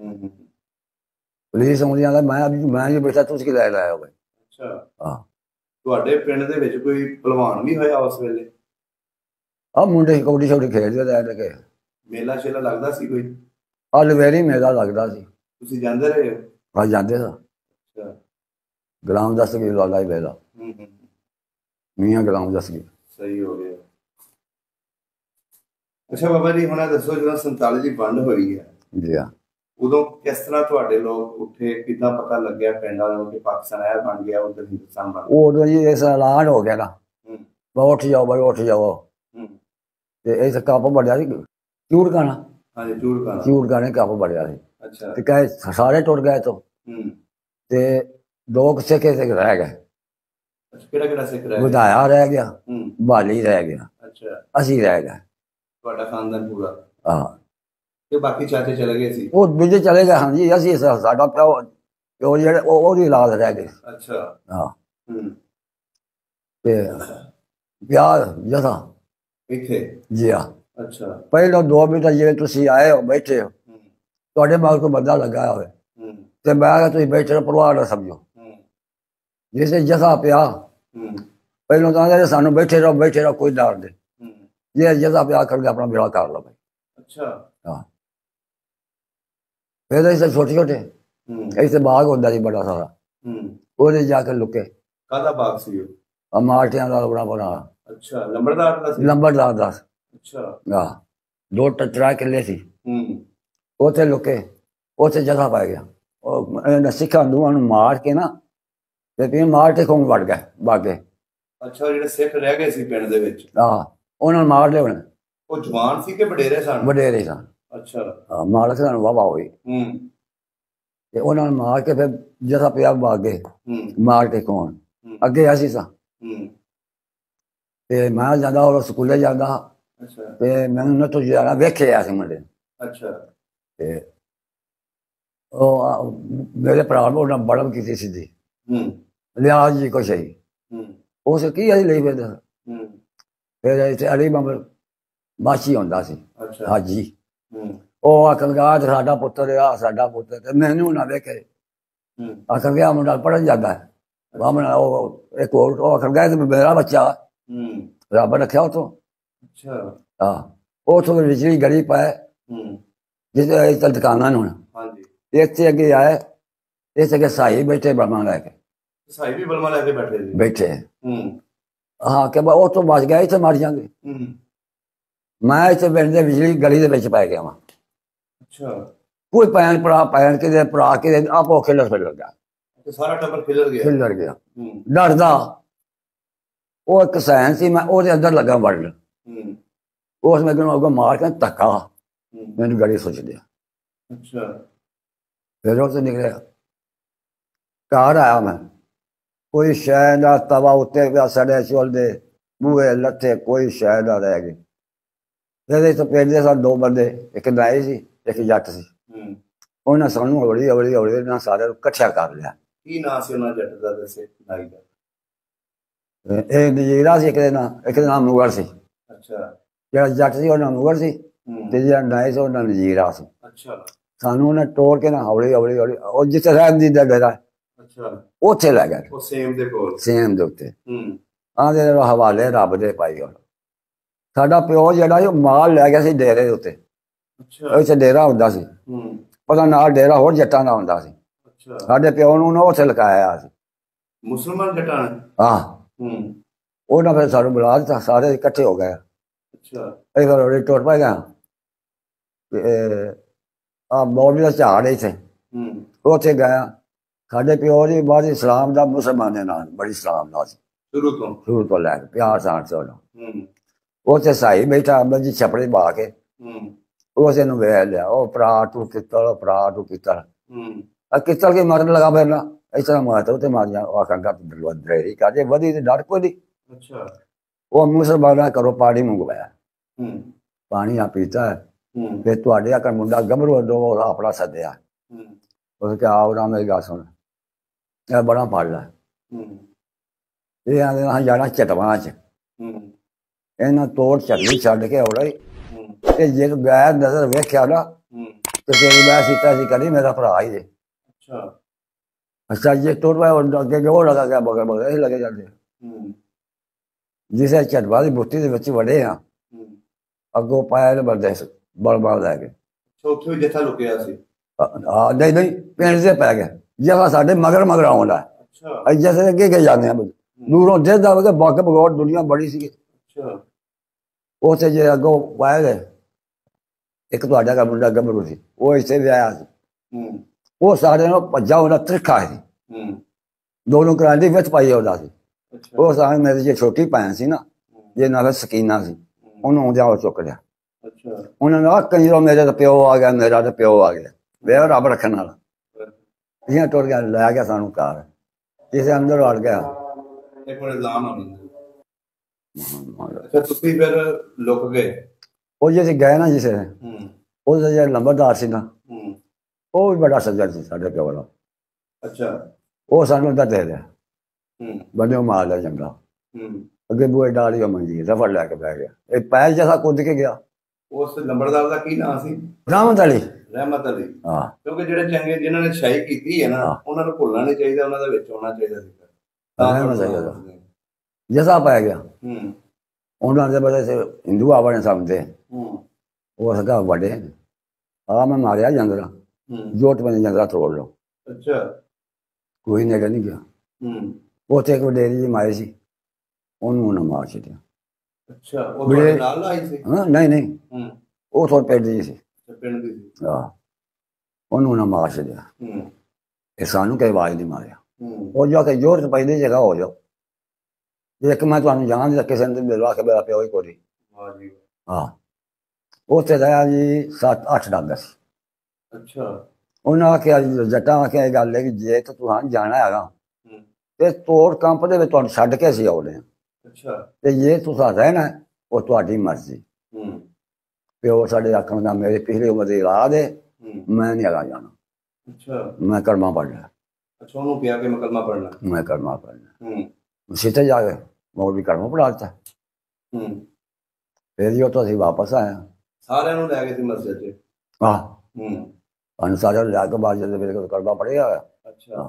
ਪੁਲਿਸ ਆਉਂਦੀ ਆਂਦਾ ਮੈਂ ਮੈਂ ਜੀ ਬੈਠਾ, ਤੁਸੀਂ ਕੀ ਲੈ ਲਾਇਆ ਹੋਵੇ। ਅੱਛਾ, ਹਾਂ। ਤੁਹਾਡੇ ਪਿੰਡ ਦੇ ਵਿੱਚ ਕੋਈ ਭਲਵਾਨ ਵੀ ਹੋਇਆ ਉਸ ਵੇਲੇ? ਆਹ ਮੁੰਡੇ ਕਬੱਡੀ ਛੋਟੀ ਖੇਡਦੇ ਲੈ ਲੈ ਕੇ। ਮੇਲਾ ਸ਼ੇਲਾ ਲੱਗਦਾ ਸੀ ਕੋਈ? ਆਹ ਲਵੇਰੀ ਮੇਲਾ ਲੱਗਦਾ ਸੀ। ਤੁਸੀਂ ਜਾਂਦੇ ਰਹੇ ਹੋ? ਹਾਂ, ਜਾਂਦੇ ਸਾਂ। ਅੱਛਾ, ਗੁਲਾਮ ਦਸ ਕੀ ਲਾਲਾ ਹੀ ਮੇਲਾ। ਮੀਆਂ ਗੁਲਾਮ ਦਸ ਕੀ। ਸਹੀ ਹੋ ਗਿਆ। ਅੱਛਾ ਬਾਬਾ ਜੀ, ਹੁਣ ਇਹ ਦੱਸੋ, ਜਦੋਂ ਸੰਤਾਲੀ ਦੀ ਵੰਡ ਹੋਈ ਹੈ ਜੀ ਹਾਂ, ਉਦੋਂ ਕਿਸ ਤਰ੍ਹਾਂ ਤੁਹਾਡੇ ਲੋਕ ਉੱਠੇ? ਕਿੱਦਾਂ ਪਤਾ ਲੱਗਿਆ ਪਿੰਡਾਂ ਨੂੰ ਕਿ ਪਾਕਿਸਤਾਨ ਇਹ ਬਣ ਗਿਆ, ਉਧਰ ਹਿੰਦੁਸਤਾਨ ਬਣ ਗਿਆ? ਉਦੋਂ ਜੀ ਇਸ ਐਲਾਨ ਹੋ ਗਿਆ ਨਾ, ਬਈ ਉੱਠ ਜਾਓ, ਬਈ ਉੱਠ ਜਾਓ। ਤੇ ਇਸ ਕੱਪ ਬੜਿਆ ਸੀ ਚੂੜ ਖਾਣਾ। ਹਾਂਜੀ, ਚੂੜ ਖਾਣਾ। ਚੂੜ ਖਾਣੇ ਕੱਪ ਬੜਿਆ ਸੀ। ਅੱਛਾ, ਤੇ ਕਹੇ ਸਾਰੇ ਟੁੱਟ ਗਏ ਤੋਂ ਤੇ ਦੋ ਸਿੱਖ ਰਹਿ ਗਏ। ਕਿਹੜਾ ਕਿਹੜਾ ਸਿੱਖ ਰਹਿ ਗਿਆ? ਵਧਾਇਆ ਰਹਿ ਗਿਆ, ਬਾਲੀ ਰਹਿ ਗਿਆ। ਅੱਛਾ, ਅਸੀਂ ਰਹਿ ਗਏ, ਤੁਹਾਡਾ ਖਾਨਦਾਨ ਪੂਰਾ? ਹਾਂ। ਤੇ ਬਾਕੀ ਚਾਚੇ ਚਲੇ ਗਏ ਸੀ? ਉਹ ਦੂਜੇ ਚਲੇ ਗਏ। ਹਾਂਜੀ, ਅਸੀਂ ਸਾਡਾ ਪਿਓ ਉਹ ਜਿਹੜੇ ਉਹਦੀ ਔਲਾਦ ਰਹਿ ਗਏ। ਅੱਛਾ, ਹਾਂ। ਹੂੰ। ਤੇ ਪਿਆਰ ਜਥਾ ਇੱਥੇ? ਜੀ ਹਾਂ। ਅੱਛਾ, ਪਹਿਲਾਂ ਦੋ ਮਿੰਟ ਜਿਵੇਂ ਤੁਸੀਂ ਆਏ ਹੋ, ਬੈਠੇ ਹੋ, ਤੁਹਾਡੇ ਮਗਰ ਕੋਈ ਬੰਦਾ ਲੱਗਾ ਹੋਵੇ ਤੇ ਮੈਂ ਕਿਹਾ ਤੁਸੀਂ ਬੈਠੇ ਰਹੋ, ਪਰਵਾਹ ਨਾ ਸਮਝੋ। ਜਿਸੇ ਜਥਾ ਪਿਆ, ਪਹਿਲਾਂ ਤਾਂ ਕਹਿੰਦੇ ਸਾਨੂੰ ਬੈਠੇ ਰਹੋ ਬੈਠੇ ਰਹੋ, ਕੋਈ ਡਰ ਨਹੀਂ। ਜੇ ਜਥਾ ਪਿਆ ਕਰਕੇ ਆਪਣਾ ਵਿਆਹ ਕਰ ਲਓ ਭਾਈ। ਅੱਛਾ, ਹਾਂ। ਫਿਰ ਅਸੀਂ ਛੋਟੇ ਛੋਟੇ ਇੱਥੇ ਬਾਗ ਹੁੰਦਾ ਸੀ ਬੜਾ ਸਾਰਾ, ਉਹਦੇ ਜਾ ਕੇ ਲੁਕੇ। ਕਾਹਦਾ ਬਾਗ ਸੀ ਉਹ? ਮਾਰਟਿਆਂ ਦਾ ਬੜਾ ਬੜਾ। ਅੱਛਾ, ਲੰਬੜਦਾਰ ਦਾ ਸੀ? ਲੰਬੜਦਾਰ ਦਾ। ਅੱਛਾ, ਹਾਂ। ਦੋ ਟੱਚਰਾ ਕਿੱਲੇ ਸੀ, ਹੂੰ। ਉੱਥੇ ਲੁਕੇ, ਉੱਥੇ ਜਗ੍ਹਾ ਪੈ ਗਿਆ। ਉਹ ਸਿੱਖਾਂ ਦੂਆਂ ਨੂੰ ਮਾਰ ਕੇ ਨਾ, ਤੇ ਫਿਰ ਮਾਰ ਕੇ ਕੌਣ ਵੜ ਗਏ ਬਾਗੇ। ਅੱਛਾ, ਜਿਹੜੇ ਸਿੱਖ ਰਹਿ ਗਏ ਸੀ ਪਿੰਡ ਦੇ ਵਿੱਚ? ਹਾਂ, ਉਹਨਾਂ ਨੂੰ ਮਾਰ ਲਿਆ ਉਹਨੇ। ਉਹ ਜਵਾਨ ਸੀ ਕਿ ਵਡੇਰੇ ਸਨ? ਵਡੇਰੇ ਸਨ। ਅੱਛਾ, ਹਾਂ, ਮਾਲਕ ਸਾਨੂੰ ਵਾਵਾ ਹੋਈ। ਹੂੰ। ਤੇ ਉਹਨਾਂ ਨੂੰ ਮਾਰ ਕੇ ਫਿਰ ਜਥਾ ਪਿਆ ਬਾਗੇ, ਮਾਰ ਕੇ ਕੌਣ ਅੱਗੇ ਅਸੀਂ ਸਾਂ। ਤੇ ਮੈਂ ਜਾਂਦਾ, ਉਹ ਸਕੂਲੇ ਜਾਂਦਾ। ਅੱਛਾ, ਤੇ ਮੈਨੂੰ ਨਾ ਤੂੰ ਜਾਣਾ ਵੇਖਿਆ ਸੀ ਮੁੰਡੇ। ਅੱਛਾ, ਤੇ ਉਹ ਮੇਰੇ ਭਰਾ ਨੂੰ ਉਹਨਾਂ ਬੜਮ ਕੀਤੀ ਸਿੱਧੀ, ਲਿਆਜ ਜੀ ਕੁਛ ਹੀ ਉਸ ਕੀ ਅਸੀਂ ਲਈ ਫਿਰਦੇ। ਫਿਰ ਇੱਥੇ ਅਲੀ ਬੰਬਰ ਮਾਛੀ ਹੁੰਦਾ ਸੀ ਹਾਜੀ, ਉਹ ਆਖਣ ਗਿਆ ਸਾਡਾ ਪੁੱਤਰ ਆ, ਸਾਡਾ ਪੁੱਤਰ। ਤੇ ਮੈਨੂੰ ਨਾ ਵੇਖੇ, ਆਖਣ ਗਿਆ ਮੁੰਡਾ ਪੜ੍ਹਨ ਜਾਂਦਾ ਹੈ। ਬਾਹਮਣ ਉਹ ਇੱਕ ਹੋਰ ਉਹ ਆਖਣ ਗਿਆ ਮੇਰਾ ਬੱਚਾ ਰੱਬ ਰੱਖਿਆ ਉੱਥੋਂ। ਅੱਛਾ, ਹਾਂ। ਉੱਥੋਂ ਵਿਚਲੀ ਗਲੀ ਪਾਏ ਜਿੱਥੇ ਦੁਕਾਨਾਂ ਨੂੰ। ਇੱਥੇ ਅੱਗੇ ਆਏ, ਇੱਥੇ ਅੱਗੇ ਸਾਈ ਬੈਠੇ ਬਲਮਾ ਲੈ ਕੇ। ਸਾਈ ਵੀ ਬਲਮਾ ਲੈ ਕੇ ਬੈਠੇ ਸੀ? ਬੈਠੇ। ਹਾਂ, ਕਿ ਉੱਥੋਂ ਬਚ ਗਿਆ, ਇੱਥੇ ਮਰ ਜਾਂਗੇ। ਮੈਂ ਇੱਥੇ ਪਿੰਡ ਦੇ ਵਿਚਲੀ ਗਲੀ ਦੇ ਵਿੱਚ ਪੈ ਗਿਆ ਵਾਂ। ਅੱਛਾ, ਕੋਈ ਭੈਣ ਭਰਾ ਭੈਣ ਕਿਤੇ ਭਰਾ ਕਿਤੇ ਆਪੋ ਖਿਲਰ ਖਿਲਰ ਗਿਆ, ਸਾਰਾ ਟੱਬਰ ਖਿਲਰ ਗਿਆ। ਖਿਲਰ ਗਿਆ ਡਰਦਾ। ਉਹ ਇੱਕ ਸੈਨ ਸੀ, ਮੈਂ ਉਹਦੇ ਅੰਦਰ ਲੱਗਾ ਵੜਨ। ਉਸ ਮੈਂ ਅੱਗੋਂ ਮਾਰ ਕੇ ਧੱਕਾ ਮੈਨੂੰ ਗਲੀ ਸੁੱਚ ਦਿਆ। ਅੱਛਾ, ਫਿਰ ਉਹ ਤੋਂ ਨਿਕਲਿਆ, ਘਰ ਆਇਆ ਮੈਂ। ਕੋਈ ਸ਼ੈ ਦਾ ਤਵਾ ਉੱਤੇ ਪਿਆ ਸੜੇ ਚੁੱਲ੍ਹੇ, ਬੂਹੇ ਲੱਥੇ, ਕੋਈ ਸ਼ੈ ਨਾ ਰਹਿ ਗਈ। ਫਿਰ ਇੱਥੇ ਪਿੰਡ ਦੇ ਸਨ ਦੋ ਬੰਦੇ, ਇੱਕ ਨਾਈ ਸੀ ਇੱਕ ਜੱਟ ਸੀ। ਉਹਨਾਂ ਸਾਨੂੰ ਹੌਲੀ ਹੌਲੀ ਹੌਲੀ ਇਹਨਾਂ ਸਾਰਿਆਂ ਨੂੰ ਇਕੱਠਿਆ ਕਰ ਲਿਆ। ਕੀ ਨਾਂ ਸੀ ਉਹਨਾਂ ਜੱਟ ਦਾ ਦੱਸੇ ਨਾਈ ਦਾ? ਇਹ ਨਜੀਰਾ ਸੀ ਇੱਕ ਦੇ ਨਾਂ, ਇੱਕ ਦਾ ਨਾਮ ਮੁਗਲ ਸੀ। ਅੱਛਾ, ਜਿਹੜਾ ਜੱਟ ਸੀ ਉਹਨਾਂ ਮੁਗਲ ਸੀ, ਤੇ ਜਿਹੜਾ ਨਾਈ ਸੀ ਉਹਨਾਂ ਨਜੀਰਾ ਸੀ। ਅੱਛਾ, ਸਾਨੂੰ ਉਹਨੇ ਤੋੜ ਕੇ ਨਾ ਹੌਲੀ ਹੌਲੀ ਹੌਲੀ ਉਹ ਜਿੱਥੇ ਰਹਿੰਦੀ ਦਾ ਡੇਰਾ, ਅੱਛਾ, ਉੱਥੇ ਲੈ ਗਏ। ਉਹ ਸੇਮ ਦੇ ਕੋਲ? ਸੇਮ ਦੇ ਉੱਤੇ। ਆਂਦੇ ਹਵਾਲੇ ਰੱਬ ਦੇ ਪਾਈ। ਸਾਡਾ ਪਿਓ ਜਿਹੜਾ ਸੀ ਉਹ ਮਾਲ ਲੈ ਗਿਆ ਸੀ ਡੇਰੇ ਦੇ ਉੱਤੇ। ਅੱਛਾ ਇੱਥੇ ਡੇਰਾ ਹੁੰਦਾ ਸੀ, ਹੂੰ ਪਤਾ ਨਾਲ ਡੇਰਾ ਹੋਰ ਜੱਟਾਂ ਦਾ ਹੁੰਦਾ ਸੀ। ਅੱਛਾ ਸਾਡੇ ਪਿਓ ਨੂੰ ਨਾ ਉੱਥੇ ਲਗਾਇਆ ਸੀ। ਮੁਸਲਮਾਨ ਜੱਟਾਂ ਨੇ? ਹਾਂ, ਹੂੰ ਉਹਨਾਂ ਫਿਰ ਸਾਨੂੰ ਬੁਲਾ ਦਿੱਤਾ, ਸਾਰੇ ਇਕੱਠੇ ਹੋ ਗਏ। ਅੱਛਾ ਇਹ ਫਿਰ ਉਹਦੇ ਟੁਰ ਪੈ ਗਿਆ। ਆ ਮੌਲਵੀ ਦਾ ਝਾੜ ਇੱਥੇ, ਹੂੰ ਉੱਥੇ ਗਿਆ। ਸਾਡੇ ਪਿਓ ਦੀ ਬਾਅਦ ਇਸਲਾਮ ਦਾ ਮੁਸਲਮਾਨਾਂ ਨਾਲ ਬੜੀ ਇਸਲਾਮ ਨਾਲ ਸੀ ਸ਼ੁਰੂ ਤੋਂ ਸ਼ੁਰੂ ਤੋਂ ਲੈ ਕੇ ਪਿਆਰ ਸਾਠ ਸੌ ਨੂੰ। ਹੂੰ ਉੱਥੇ ਸਾਈ ਬੈਠਾ ਅੰਦਰ ਜੀ ਛਪੜੇ ਪਾ ਕੇ, ਹੂੰ ਉਸੇ ਨੂੰ ਵੇਖ ਲਿਆ। ਉਹ ਭਰਾ ਤੂੰ ਕਿੱਤਲ, ਭਰਾ ਤੂੰ ਕਿੱਤਲ, ਹੂੰ ਆ ਕਿੱਤਲ ਕੇ ਮਾਰਨ ਲਗਾ ਫਿਰਨਾ। ਇਸ ਤਰ੍ਹਾਂ ਮਾਰਤਾ ਤੇ ਮਾਰੀਆਂ ਆਖਾਂਗਾ ਦਰਵਾਜ਼ੇ ਕਾਜੇ ਵਧੀ ਤੇ ਡਰ ਕੋਈ ਨਹੀਂ। ਅੱਛਾ ਉਹ ਮੁਸਲਮਾਨਾਂ ਕਰੋ ਪਾਣੀ ਮੰਗਵਾਇਆ, ਹੂੰ ਪਾਣੀ ਆ ਪੀਤਾ ਹੈ। ਹੂੰ ਫਿਰ ਤੁਹਾਡੇ ਆਕਰ ਮੁੰਡਾ ਗੱਭਰੂ ਦੋ ਆਪਣਾ ਸੱਦਿਆ। ਹੂੰ ਉਹ ਕਿਹਾ ਆਓ ਨਾ ਮੇਰੀ ਗੱਲ ਸੁਣ, ਇਹ ਬੜਾ ਪੜ ਲੈ। ਹੂੰ ਇਹ ਆਂਦੇ ਹਾਂ ਜਾਣਾ ਚਟਵਾਂ ਚ, ਹੂੰ ਇਹਨਾਂ ਤੋੜ ਝੱਲੀ ਛੱਡ ਕੇ ਆਉਣਾ ਹੀ। ਹੂੰ ਤੇ ਜੇ ਤੂੰ ਗੈਰ ਨਜ਼ਰ ਵੇਖਿਆ ਨਾ ਹੂੰ ਤੇ ਤੇਰੀ ਮੈਂ ਸੀਤਾ ਸੀ ਕਰੀ ਮੇਰਾ ਭਰਾ ਹੀ ਜੇ। ਅੱਛਾ ਅੱਛਾ ਜੇ ਟੁਰ ਪਿਆ ਅੱਗੇ ਜੋ ਲਗਾ ਗਿਆ ਬਗਰ ਬਗਰ ਇਹ ਲੱਗੇ ਜਾਂਦੇ। ਹੂੰ ਜਿਸੇ ਝਟਵਾ ਦੀ ਬੁੱਤੀ ਦੇ ਵਿੱਚ ਵੜੇ ਆ, ਹੂੰ ਅੱਗੋਂ ਪਾਇਆ ਨੇ ਬੰਦੇ ਬਲ ਬਲ ਲੈ ਕੇ। ਅੱਛਾ ਉੱਥੇ ਵੀ ਜੱਥਾ ਲੁਕਿਆ ਸੀ? ਹਾਂ ਨਹੀਂ ਨਹੀਂ ਪਿੰਡ ਦੇ ਪੈ ਗਿਆ ਜਗ੍ਹਾ ਸਾਡੇ ਮਗਰ ਮਗਰ ਆਉਂਦਾ। ਅੱਛਾ ਅਸੀਂ ਜੈਸੇ ਅੱਗੇ ਕੇ ਜਾਂਦੇ ਆ ਦੂਰੋਂ ਦੇਖਦਾ ਵਾ ਕਿ ਬੱਗ ਬਗੌੜ ਦੁਨੀਆ ਬੜੀ ਸੀ। ਅੱਛਾ ਉੱਥੇ ਜੇ ਅੱਗੋਂ ਪਾਇਆ ਗਏ, ਇੱਕ ਤੁਹਾਡਾ ਦਾ ਮੁੰਡਾ ਗੱਭਰੂ ਸੀ, ਉਹ ਇੱਥੇ ਵੀ ਆਇਆ ਸੀ। ਹੂੰ ਉਹ ਸਾਰੇ ਨੂੰ ਭੱਜਾ ਉਹਦਾ ਤ੍ਰਿਖਾ ਸੀ, ਹੂੰ ਦੋਨੋਂ ਕਰਾਂਦੀ ਵਿੱਚ ਪਾਈ ਹੁੰਦਾ ਸੀ। ਅੱਛਾ ਉਹ ਸਾਰੇ ਮੇਰੇ ਜੇ ਛੋਟੀ ਭੈਣ ਸੀ ਨਾ, ਜੇ ਨਾਲ ਸਕੀਨਾ ਸੀ, ਉਹਨੂੰ ਆਉਂਦਿਆਂ ਉਹ ਚੁੱਕ ਲਿਆ। ਅੱਛਾ ਉਹਨਾਂ ਨੇ ਆਹ ਕੰਜਰੋਂ ਮੇਰੇ ਤਾਂ ਪਿਓ ਆ ਗਿਆ, ਮੇਰਾ ਤਾਂ ਪਿਓ ਆ ਗਿਆ, ਵੇ ਰੱਬ ਰੱਖਣ ਵਾਲਾ। ਇਹ ਟੁਰ ਗਿਆ, ਲੈ ਗਿਆ ਸਾਨੂੰ ਘਰ, ਕਿਸੇ ਅੰਦਰ ਵੜ ਗਿਆ। ਇੱਕ ਵਾਰ ਇਲਜ਼ਾਮ ਆ ਜਾਂਦਾ। ਅੱਛਾ ਤੁਸੀਂ ਫਿਰ ਲੁਕ ਗਏ? ਉਹ ਜੇ ਅਸੀਂ ਗਏ ਨਾ ਜਿਸੇ, ਹੂੰ ਉਹਦਾ ਜਿਹੜਾ ਲੰਬਰਦਾਰ ਸੀ ਨਾ, ਹੂੰ ਉਹ ਵੀ ਬੜਾ ਸੱਜਣ ਸੀ ਸਾਡੇ ਪਿਓ ਦਾ। ਅੱਛਾ ਉਹ ਸਾਨੂੰ ਤਾਂ ਦੇ ਲਿਆ, ਹੂੰ ਬੰਦੇ ਮਾਰ ਲਿਆ ਚੰਗਾ। ਹੂੰ ਅੱਗੇ ਬੂਏ ਡਾਲੀ ਮੰਜੀ ਰਫੜ ਲੈ ਕੇ ਬਹਿ ਗਿਆ, ਇਹ ਪੈਰ ਜੈਸਾ ਕੁੱਦ ਕੇ ਗਿਆ। ਉਸ ਲੰਬੜਦਾਰ ਦਾ ਕੀ ਨਾਮ ਸੀ? ਰਹਿਮਤ ਅਲੀ। ਰਹਿਮਤ ਅਲੀ। ਹਾਂ ਕਿਉਂਕਿ ਜਿਹੜੇ ਚੰਗੇ ਜਿਨ੍ਹਾਂ ਨੇ ਸ਼ਾਹੀ ਕੀਤੀ ਹੈ ਨਾ, ਉਹਨਾਂ ਨੂੰ ਭੁੱਲਣਾ ਨਹੀਂ ਚਾਹੀਦਾ, ਉਹਨਾਂ ਦੇ ਵਿੱਚ ਆਉਣਾ ਚਾਹੀਦਾ ਸੀ। ਰਹਿਮਤ ਅਲੀ ਜੈਸਾ ਪੈ ਗਿਆ। ਹੂੰ ਉਹਨਾਂ ਦੇ ਬੜੇ ਸੇ ਹਿੰਦੂ ਆਵਣੇ ਸਮਝਦੇ, ਹੂੰ ਉਹ ਸਗਾ ਵੱਡੇ ਆ ਮੈਂ ਮਾਰਿਆ ਜੰਦਰਾ, ਹੂੰ ਜੋਟ ਮੈਨੇ ਜੰਦਰਾ ਤੋੜ ਲਓ। ਅੱਛਾ ਕੋਈ ਨੇੜੇ ਨਹੀਂ ਗਿਆ। ਹੂੰ ਉੱਥੇ ਇੱਕ ਵਡੇਰੀ ਜੀ ਮਾਰੇ ਸੀ, ਉਹਨੂੰ ਨਾ ਮਾਰ ਛੱਡਿਆ। ਅੱਛਾ ਉਹ ਤੁਹਾਡੇ ਨਾਲ ਆਈ ਸੀ? ਹਾਂ ਨਹੀਂ ਨਹੀਂ, ਹੂੰ ਉਹ ਥੋੜੇ ਪਿੰਡ ਦੀ ਸੀ। ਪਿੰਡ ਦੀ ਸੀ? ਹਾਂ ਉਹਨੂੰ ਨਾ ਮਾਰ ਛੱਡਿਆ। ਹੂੰ ਇਹ ਸਾਨੂੰ ਕੋਈ ਆਵਾਜ਼ ਨਹੀਂ ਮਾਰਿਆ। ਹੂੰ ਉਹ ਜਾ ਕੇ ਜ਼ੋਰ ਪੈਦੀ ਜਗ੍ਹਾ ਹੋ ਜਾਓ, ਇੱਕ ਮੈਂ ਤੁਹਾਨੂੰ ਜਾਣਦਾ ਕਿਸੇ ਨੇ ਮਿਲਵਾ ਕੇ ਮੇਰਾ ਪਿਓ ਹੀ ਕੋਲੀ। ਵਾਹ ਜੀ। ਹਾਂ ਉੱਥੇ ਰਿਹਾ ਜੀ ਸੱਤ ਅੱਠ ਡੰਗ ਸੀ। ਅੱਛਾ ਉਹਨਾਂ ਆਖਿਆ ਜੀ ਜੱਟਾਂ ਆਖਿਆ ਇਹ ਗੱਲ ਹੈ ਕਿ ਜੇ ਤਾਂ ਤੁਸੀਂ ਜਾਣਾ ਹੈਗਾ ਹੂੰ ਤੇ ਤੋੜ ਕੰਪ ਦੇ ਵਿੱਚ ਤੁਹਾਨੂੰ ਛੱਡ ਕੇ ਅਸੀਂ ਆਉਣੇ ਹਾਂ, ਅੱਛਾ ਤੇ ਜੇ ਤੁਸੀਂ ਰਹਿਣਾ ਉਹ ਤੁਹਾਡੀ ਮਰਜ਼ੀ। ਹੂੰ ਪਿਓ ਸਾਡੇ ਆਖਣ ਦਾ ਮੇਰੇ ਪਿਛਲੀ ਉਮਰ ਦੀ ਔਲਾਦ ਹੈ, ਹੂੰ ਮੈਂ ਨਹੀਂ ਹੈਗਾ ਜਾਣਾ, ਅੱਛਾ ਮੈਂ ਕਲਮਾ ਪੜ੍ਹਨਾ। ਅੱਛਾ ਉਹਨੂੰ ਕਿਹਾ ਕਿ ਮੈਂ ਕਲਮਾ ਪੜ੍ਹਨਾ? ਮੈਂ ਕਲਮਾ ਪੜ੍ਹਨਾ। ਹੂੰ ਸਿੱਧੇ ਜਾ ਕੇ ਮੋੜ ਵੀ ਕਲਮਾ ਪੜ੍ਹਾ ਦਿੱਤਾ। ਹੂੰ ਫਿਰ ਜੀ ਉੱਥੋਂ ਅਸੀਂ ਵਾਪਸ ਆਏ। ਸਾਰਿਆਂ ਨੂੰ ਲੈ ਗਏ ਸੀ ਮਸਜਿਦ 'ਚ? ਹਾਂ ਹੂੰ ਸਾਨੂੰ ਸਾਰਿਆਂ ਨੂੰ ਲੈ ਕੇ ਬਾਅਦ ਜਦੋਂ ਮੇਰੇ ਕੋਲ ਕਲਮਾ ਪੜ੍ਹਿਆ ਹੋਇਆ। ਅੱਛਾ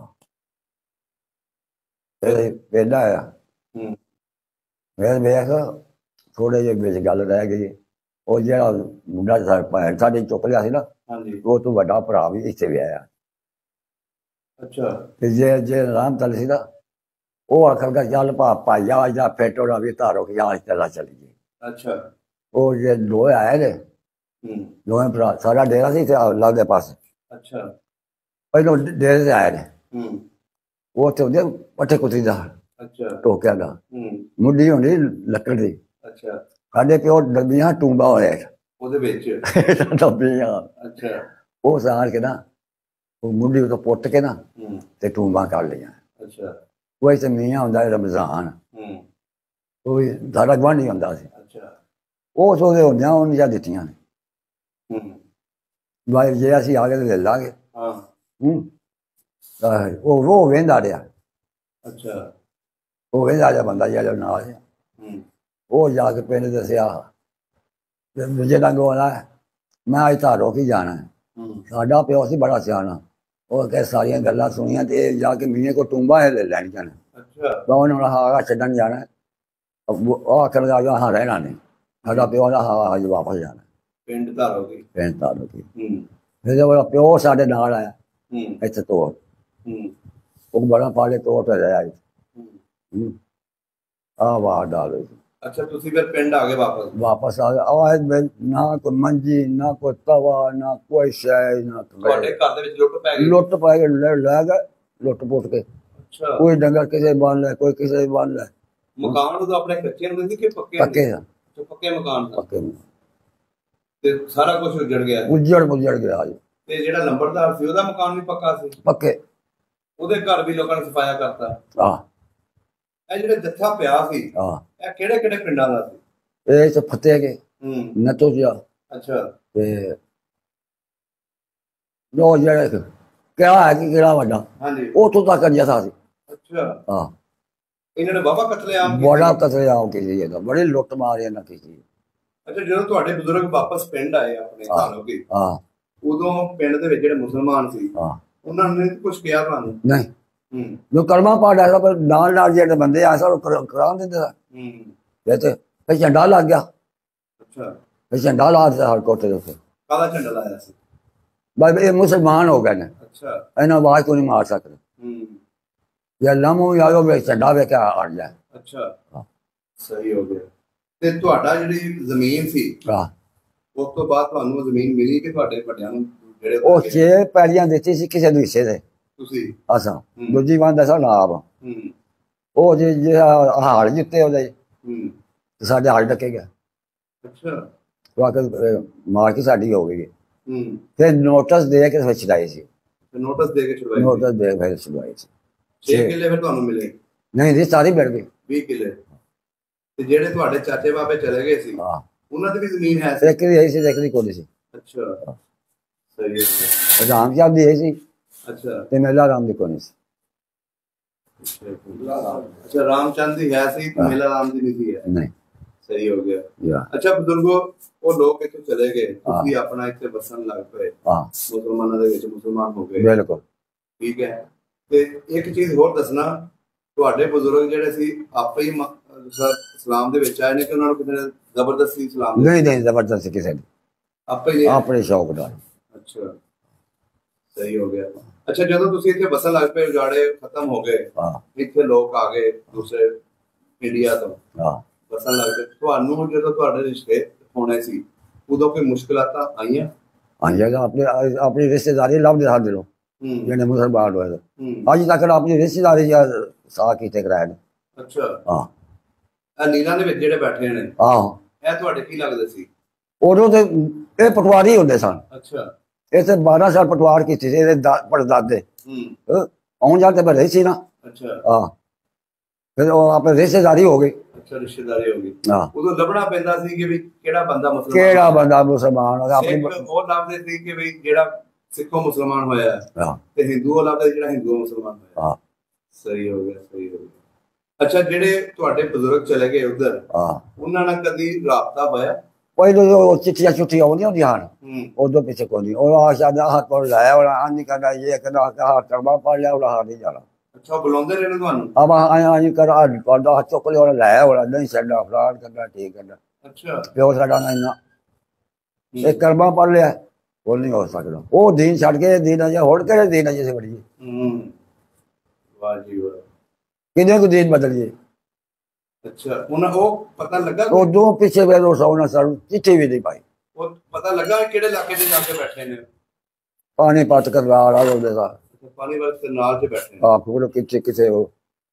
ਫਿਰ ਵੇਲਾ ਆਇਆ। ਹੂੰ ਫਿਰ ਵੇਖ ਥੋੜੇ ਜਿਹੇ ਵਿੱਚ ਗੱਲ ਰਹਿ ਗਈ। ਉਹ ਜਿਹੜਾ ਮੁੰਡਾ ਸਾਡਾ ਭੈਣ ਸਾਡੇ ਚੁੱਕ ਲਿਆ ਸੀ ਨਾ, ਹਾਂਜੀ ਉਹ ਤੋਂ ਵੱਡਾ ਭਰਾ ਵੀ ਇੱਥੇ ਵੀ ਆਇਆ। ਅੱਛਾ ਤੇ ਜੇ ਜੇ ਰਾਮ ਤਲ ਸੀ ਨਾ, ਉਹ ਆਖਰਗਾ ਚੱਲ ਭਾ ਭਾਈ ਆ ਜਾ ਫੇਟੋੜਾ ਵੀ ਧਾਰੋ ਕਿ ਆ ਚੱਲਾ ਚਲੀ ਗਈ। ਅੱਛਾ ਉਹ ਜੇ ਦੋਏ ਆਏ ਨੇ, ਹੂੰ ਦੋਵੇਂ ਭਰਾ, ਸਾਡਾ ਡੇਰਾ ਸੀ ਇੱਥੇ ਲਾਗੇ ਪਾਸੇ। ਅੱਛਾ ਪਹਿਲੋਂ ਡੇਰੇ ਤੇ ਆਏ ਨੇ, ਹੂੰ ਉਹ ਉੱਥੇ ਹੁੰਦੇ ਪੱਠੇ ਕੁੱਤੀ ਦਾ ਅੱਛਾ ਟੋਕਿਆ ਦਾ ਹੂੰ ਮੁੱਢੀ ਹੁੰਦੀ ਲੱਕੜ ਦੀ। ਅੱਛਾ ਸਾਡੇ ਪਿਓ ਡੱਬੀਆਂ ਟੂੰਬਾ ਹੋਇਆ ਉਹਦੇ ਵਿੱਚ? ਡੱਬੀਆਂ ਅੱਛਾ ਉਹ ਸਾੜ ਕੇ ਨਾ, ਉਹ ਮੁੱਢੀ ਤੋਂ ਪੁੱਟ ਕੇ ਨਾ ਹੂੰ ਤੇ ਟੂੰਬਾਂ ਕੱਢ ਲਈਆਂ। ਅੱਛਾ ਉਹ ਇੱਥੇ ਮੀਆਂ ਹੁੰਦਾ ਰਮਜ਼ਾਨ, ਹੂੰ ਉਹ ਵੀ ਸਾਡਾ ਗੁਆਂਢੀ ਹੁੰਦਾ ਸੀ। ਅੱਛਾ ਉਹ ਸੋਦੇ ਹੁੰਦਿਆਂ ਉਹਨੂੰ ਜਾਂ ਦਿੱਤੀਆਂ ਨੇ ਹੂੰ ਬਾਈ, ਜੇ ਅਸੀਂ ਆ ਗਏ ਤੇ ਲੈ ਲਾਂਗੇ। ਹਾਂ ਹੂੰ ਉਹ ਉਹ ਵੇਂਦਾ ਰਿਹਾ। ਅੱਛਾ ਉਹ ਵੇਂਦਾ ਜਿਹਾ ਬੰਦਾ ਜਿਹੜਾ ਨਾਲ ਸੀ, ਹੂੰ ਉਹ ਜਾ ਕੇ ਪਿੰਡ ਦੱਸਿਆ ਤੇ ਦੂਜੇ ਡੰਗ ਵਾਲਾ ਮੈਂ ਅੱਜ ਧਾਰੋ ਕੀ ਜਾਣਾ। ਹੂੰ ਸਾਡਾ ਪਿਓ ਸੀ ਬੜਾ ਸਿਆਣਾ, ਉਹ ਕਹੇ ਸਾਰੀਆਂ ਗੱਲਾਂ ਸੁਣੀਆਂ ਤੇ ਇਹ ਜਾ ਕੇ ਮੀਨੇ ਕੋ ਟੂੰਬਾ ਹੈ ਲੈ ਲੈਣ ਜਾਣਾ। ਅੱਛਾ ਤਾਂ ਉਹਨੇ ਹੁਣ ਹਾਂ ਛੱਡਣ ਜਾਣਾ। ਉਹ ਆਖਰ ਦਾ ਹਾਂ ਰਹਿਣਾ ਨਹੀਂ, ਸਾਡਾ ਪਿਓ ਦਾ ਹਾਂ ਅੱਜ ਵਾਪਸ ਜਾਣਾ। ਪਿੰਡ ਧਾਰੋਕੇ ਪਿੰਡ ਧਾਰੋਕੇ ਹੂੰ ਫਿਰ ਉਹਦਾ ਪਿਓ ਸਾਡੇ ਨਾਲ ਆਇਆ ਹੂੰ ਇੱਥੇ ਤੋੜ ਹੂੰ ਉਹ ਬੜਾ ਪਾਲੇ ਤੋੜ ਤੇ ਰਿਹਾ ਹੂੰ ਆ ਵਾਹ ਡਾਲ ਹੋਈ। ਅੱਛਾ ਤੁਸੀਂ ਫਿਰ ਪਿੰਡ ਆ ਗਏ ਵਾਪਸ ਵਾਪਸ ਆ ਗਿਆ ਆਵਾਜ਼ ਨਾ ਕੋਈ ਮੰਜੀ ਨਾ ਕੋਈ ਤਵਾ ਨਾ ਕੋਈ ਸ਼ੈ ਨਾ ਤੁਹਾਡੇ ਘਰ ਦੇ ਵਿੱਚ ਲੁੱਟ ਪੈ ਗਈ ਲੁੱਟ ਪੈ ਗਏ ਲੈ ਲੈ ਗਏ ਲੁੱਟ ਪੁੱਟ ਕੇ ਅੱਛਾ ਕੋਈ ਡੰਗਰ ਕਿਸੇ ਬੰਨ ਲੈ ਕੋਈ ਕਿਸੇ ਬੰਨ ਲੈ ਮਕਾਨ ਤਾਂ ਆਪਣੇ ਕੱਚੇ ਹੁੰਦੇ ਸੀ ਕਿ ਪੱਕੇ ਪੱਕੇ ਆ ਅੱਛਾ, ਪੱਕੇ ਮਕਾਨ ਸਨ। ਪੱਕੇ ਤੇ ਸਾਰਾ ਕੁਝ ਉੱਜੜ ਗਿਆ ਉੱਜੜ ਪੁੱਜੜ ਗਿਆ ਜੀ ਤੇ ਜਿਹੜਾ ਲੰਬੜਦਾਰ ਸੀ ਉਹਦਾ ਮਕਾਨ ਵੀ ਪੱਕਾ ਸੀ ਪੱਕੇ ਉਹਦੇ ਘਰ ਵੀ ਲੋਕਾਂ ਨੇ ਸਫਾਇਆ ਕਰਤਾ ਆ ਇਹ ਜਿਹੜਾ ਜੱਥਾ ਪਿਆ ਸੀ ਆ ਇਹ ਕਿਹੜੇ ਕਿਹੜੇ ਪਿੰਡਾਂ ਦਾ ਸੀ ਇਹ ਚ ਫਤਿਹ ਕੇ ਹੂੰ ਨਤੋ ਜਿਆ ਅੱਛਾ ਤੇ ਜੋ ਜਿਹੜੇ ਕਿਹੜਾ ਹੈ ਕਿ ਕਿਹੜਾ ਵੱਡਾ ਹਾਂਜੀ ਉੱਥੋਂ ਤੱਕ ਜਥਾ ਸੀ ਅੱਛਾ ਹਾਂ ਇਹਨਾਂ ਨੇ ਬਾਬਾ ਕਤਲੇਆਮ ਕੀਤੀ। ਬੜਾ ਕਤਲੇਆਮ ਕੀਤੀ ਇਹਦਾ ਬੜੀ ਲੁੱਟ ਮਾਰ ਇਹਨਾਂ ਕੀਤੀ ਅੱਛਾ ਜਦੋਂ ਤੁਹਾਡੇ ਬਜ਼ੁਰਗ ਵਾਪਸ ਪਿੰਡ ਆਏ ਆਪਣੇ ਹਾਂ। ਧਾਰੋਕੇ ਹਾਂ ਉਦੋਂ ਪਿੰਡ ਦੇ ਵਿੱਚ ਜਿਹੜੇ ਮੁਸਲਮਾਨ ਸੀ ਹਾਂ ਉਹਨਾਂ ਨੇ ਕੁਝ ਕਿਹਾ ਤੁਹਾਨੂੰ ਨਹੀਂ ਹੂੰ ਜੋ ਕਲਮਾ ਪਾੜ ਆਇਆ ਪਰ ਨਾਲ ਨਾਲ ਜਿਹੜੇ ਬੰਦੇ ਆ ਸਭ ਕਰਾ ਦਿੰਦੇ ਆ ਹੂੰ ਇਹ ਤੇ ਫਿਰ ਝੰਡਾ ਲੱਗ ਗਿਆ ਅੱਛਾ ਫਿਰ ਝੰਡਾ ਲਾ ਦਿੱਤਾ ਹਰ ਕੋਠੇ ਦੇ ਉੱਤੇ ਕਾਲਾ ਝੰਡਾ ਲਾਇਆ ਸੀ ਬਈ ਇਹ ਮੁਸਲਮਾਨ ਹੋ ਗਏ ਨੇ ਅੱਛਾ ਇਹਨਾਂ ਆਵਾਜ਼ ਕੋਈ ਨਹੀਂ ਮਾਰ ਸਕਦੇ ਹੂੰ ਇਹ ਲਾਮੋ ਯਾਰੋ ਵੇ ਝੰਡਾ ਵੇ ਕੇ ਆ ਜਾ ਅੱਛਾ ਹਾਂ। ਸਹੀ ਹੋ ਗਿਆ ਤੇ ਤੁਹਾਡਾ ਜਿਹੜੀ ਜ਼ਮੀਨ ਸੀ ਹਾਂ ਉਸ ਤੋਂ ਬਾਅਦ ਤੁਹਾਨੂੰ ਉਹ ਜ਼ਮੀਨ ਮਿਲੀ ਕਿ ਤੁਹਾਡੇ ਵੱਡਿਆਂ ਨੂੰ ਜਿਹੜੇ ਉਹ ਛੇ ਪੈਲੀਆਂ ਦਿੱਤੀ ਸੀ ਕਿਸੇ ਨੂੰ ਹਿੱਸੇ ਦੇ ਤੁਸੀਂ ਅਸਾਂ ਦੂਜੀ ਵਾਂ ਦਾ ਸਾਬ ਹੂੰ ਉਹ ਜੇ ਜੇ ਹਾਲ ਜਿੱਤੇ ਉਹਦੇ ਹੂੰ ਤੇ ਸਾਡੇ ਹਾਲ ਡੱਕੇ ਗਿਆ ਅੱਛਾ ਵਾਕਈ ਮਾਰ ਕੇ ਸਾਡੀ ਹੋ ਗਈ ਹੂੰ ਫਿਰ ਨੋਟਿਸ ਦੇ ਕੇ ਫਿਰ ਛਡਾਈ ਸੀ ਤੇ ਨੋਟਿਸ ਦੇ ਕੇ ਛੁਡਵਾਈ ਨੋਟਿਸ ਦੇ ਕੇ ਛਡਾਈ ਸੀ ਛੇ ਕਿੱਲੇ ਫਿਰ ਤੁਹਾਨੂੰ ਮਿਲੇ ਨਹੀਂ ਜੀ ਸਾਰੀ ਮਿਲ ਗਈ ਵੀਹ ਕਿੱਲੇ ਤੇ ਜਿਹੜੇ ਤੁਹਾਡੇ ਚਾਚੇ ਬਾਬੇ ਚਲੇ ਗਏ ਸੀ ਹਾਂ ਉਹਨਾਂ ਦੀ ਵੀ ਜ਼ਮੀਨ ਹੈ ਸੀ ਇੱਕ ਦੀ ਆਈ ਸੀ ਇੱਕ ਦੀ ਕੋਈ ਸੀ ਅੱਛਾ ਸਹੀ ਹੈ ਰਾਮ ਸਾਹਿਬ ਦੀ ਆਈ ਸੀ ਅੱਛਾ ਤੇ ਮੇਲਾ ਰਾਮ ਦੀ ਕੋਈ ਸੀ ਅੱਛਾ ਰਾਮਚੰਦ ਦੀ ਹੈ ਸੀ ਤੇ ਮੇਲਾ ਰਾਮ ਦੀ ਨਹੀਂ ਸੀ ਹੈ ਨਹੀਂ ਸਹੀ ਹੋ ਗਿਆ ਯਾ ਅੱਛਾ ਬਜ਼ੁਰਗੋ ਉਹ ਲੋਕ ਇੱਥੇ ਚਲੇ ਗਏ ਤੁਸੀਂ ਆਪਣਾ ਇੱਥੇ ਵਸਣ ਲੱਗ ਪਏ ਹਾਂ ਮੁਸਲਮਾਨਾਂ ਦੇ ਵਿੱਚ ਮੁਸਲਮਾਨ ਹੋ ਗਏ ਬਿਲਕੁਲ ਠੀਕ ਹੈ ਤੇ ਇੱਕ ਚੀਜ਼ ਹੋਰ ਦੱਸਣਾ ਤੁਹਾਡੇ ਬਜ਼ੁਰਗ ਜਿਹੜੇ ਸੀ ਆਪੇ ਹੀ ਮ- ਸਰ ਇਸਲਾਮ ਦੇ ਵਿੱਚ ਆਏ ਨੇ ਕਿ ਉਹਨਾਂ ਨੂੰ ਕਿਸੇ ਨੇ ਜ਼ਬਰਦਸਤੀ ਇਸਲਾਮ ਦੇ ਨਹੀਂ ਨਹੀਂ ਜ਼ਬਰਦਸਤ ਕਿਸੇ ਦੀ ਆਪੇ ਹੀ ਆਪਣੇ ਸ਼ੌਕ ਨਾਲ ਅੱਛਾ ਸਹੀ ਹੋ ਗਿਆ ਅੱਛਾ ਜਦੋਂ ਤੁਸੀਂ ਇੱਥੇ ਵਸਣ ਲੱਗ ਪਏ ਉਜਾੜੇ ਖਤਮ ਹੋ ਗਏ ਹਾਂ ਇੱਥੇ ਲੋਕ ਆ ਗਏ ਦੂਸਰੇ ਇੰਡੀਆ ਤੋਂ ਹਾਂ ਵਸਣ ਲੱਗ ਪਏ ਤੁਹਾਨੂੰ ਜਦੋਂ ਤੁਹਾਡੇ ਰਿਸ਼ਤੇ ਹੋਣੇ ਸੀ ਉਦੋਂ ਕੋਈ ਮੁਸ਼ਕਲਾਂ ਆਈਆਂ ਹਾਂ ਜਗਾ ਆਪਣੇ ਆਪਣੀ ਰਿਸ਼ਤੇਦਾਰੀ ਲੱਭਦੇ ਸਾਡੇ ਲੋਕ ਹੂੰ ਜਿਹੜੇ ਮੁਸਲਮਾਨ ਹੋਏ ਹੂੰ ਅੱਜ ਤੱਕ ਆਪਣੀ ਰਿਸ਼ਤੇਦਾਰੀ ਜਾਂ ਸਾਹ ਕੀਤੇ ਕਰਾਏ ਨੇ ਅੱਛਾ ਹਾਂ ਇਹ ਨੀਲਾਂ ਦੇ ਵਿੱਚ ਜਿਹੜੇ ਬੈਠੇ ਨੇ ਆਹੋ ਇਹ ਤੁਹਾਡੇ ਕੀ ਲੱਗਦੇ ਸੀ ਉਦੋਂ ਤੇ ਇਹ ਪਟਵਾਰੀ ਹੁੰਦੇ ਸਨ ਅੱਛਾ ਇਹ ਤੇ ਬਾਰਾਂ ਸਾਲ ਪਟਵਾਰ ਕੀਤੀ ਸੀ ਇਹਦੇ ਪੜਦਾਦੇ ਹੂੰ ਆਉਣ ਜਾਣ ਤੇ ਬੜੇ ਸੀ ਨਾ ਅੱਛਾ ਹਾਂ ਫਿਰ ਉਹ ਆਪਣੇ ਰਿਸ਼ਤੇਦਾਰੀ ਹੋ ਗਈ ਅੱਛਾ ਰਿਸ਼ਤੇਦਾਰੀ ਹੋ ਗਈ ਹਾਂ ਉਦੋਂ ਲੱਭਣਾ ਪੈਂਦਾ ਸੀ ਕਿ ਵੀ ਕਿਹੜਾ ਬੰਦਾ ਮੁਸਲਮਾਨ ਕਿਹੜਾ ਬੰਦਾ ਮੁਸਲਮਾਨ ਹੋਗਾ ਆਪਣੀ ਸਿੱਖ ਉਹ ਲੱਭਦੇ ਸੀ ਕਿ ਵੀ ਜਿਹੜਾ ਸਿੱਖੋ ਮੁਸਲਮਾਨ ਹੋਇਆ ਹੈ, ਹਾਂ ਤੇ ਹਿੰਦੂ ਉਹ ਲੱਭਦਾ ਜਿਹੜਾ ਹਿੰਦੂ ਮੁਸਲਮਾਨ ਹੋਇਆ ਹਾਂ ਸਹੀ ਹੋ ਗਿਆ ਸਹੀ ਹੋ ਗਿਆ ਅੱਛਾ ਜਿਹੜੇ ਤੁਹਾਡੇ ਬਜ਼ੁਰਗ ਚਲੇ ਗਏ ਉਧਰ ਹਾਂ ਉਹਨਾਂ ਨਾਲ ਕਦੀ ਰਾਬਤਾ ਹੋਇਆ ਪਹਿਲੇ ਉਹ ਚਿੱਠੀਆਂ ਚੁੱਠੀਆਂ ਆਉਂਦੀਆਂ ਹੁੰਦੀਆਂ ਹਨ ਹੂੰ ਉਦੋਂ ਪਿੱਛੇ ਕੋਈ ਨਹੀਂ ਉਹ ਆਸ਼ਾ ਦਾ ਹੱਥ ਪਰ ਲਾਇਆ ਉਹ ਆਂ ਨਹੀਂ ਕਰਦਾ ਇਹ ਕਹਿੰਦਾ ਹੱਥ ਕਰਵਾ ਪਾ ਲਿਆ ਉਹ ਹੱਥ ਨਹੀਂ ਜਾਣਾ ਅੱਛਾ ਉਹ ਬੁਲਾਉਂਦੇ ਰਹੇ ਨੇ ਤੁਹਾਨੂੰ अब आया आनी कर करदा चुक लिया लाया वाला नहीं छड़ा फलाट करना ठीक करना ਅੱਛਾ प्यो साडा ना इन्ना एक कर्मा पढ़ लिया वो नहीं हो सकता वो दीन छड़ के दीन अजे होड़ के दीन अजे से बड़ी ਹੂੰ ਵਾਹ ਜੀ ਵਾਹ किने को दीन बदलिए ਅੱਛਾ ਉਹਨਾਂ ਉਹ ਪਤਾ ਲੱਗਾ वो दो पीछे वे दो सौना सर चिट्ठी भी नहीं पाई ਉਹ ਪਤਾ ਲੱਗਾ ਕਿਹੜੇ ਇਲਾਕੇ 'ਚ ਜਾ ਕੇ ਬੈਠੇ ਨੇ पानी पत कर रहा रहा होते था ਪਾਣੀ ਵਾਲੇ ਦੇ ਨਾਲ 'ਚ ਬੈਠੇ ਨੇ आप को किथे किथे हो